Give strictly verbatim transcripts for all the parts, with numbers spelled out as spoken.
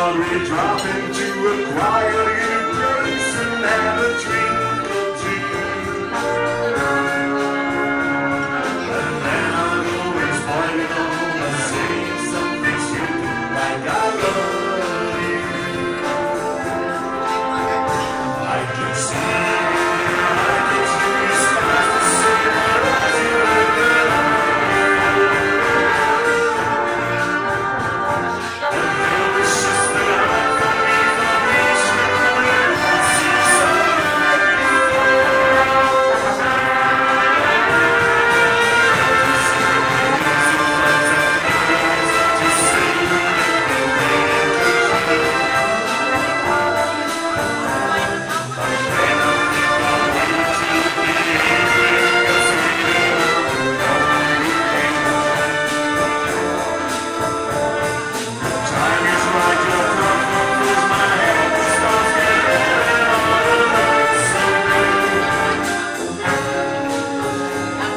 thought we'd drop into a quiet little place and have a drink or two. But then I'd always find it on by saying something stupid like I love you. I can see I can see your smile to say that I do that I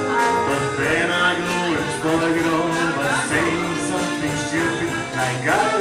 I got